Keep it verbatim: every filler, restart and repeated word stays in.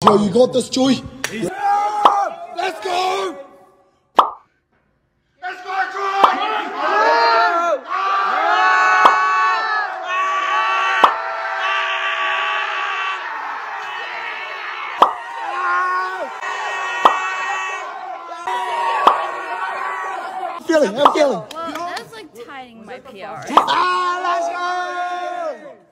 Joe, you got this, Joey. Let's go! Let's go, Feeling, I'm feeling. Well, that's like tying my P R. Ah, let's go!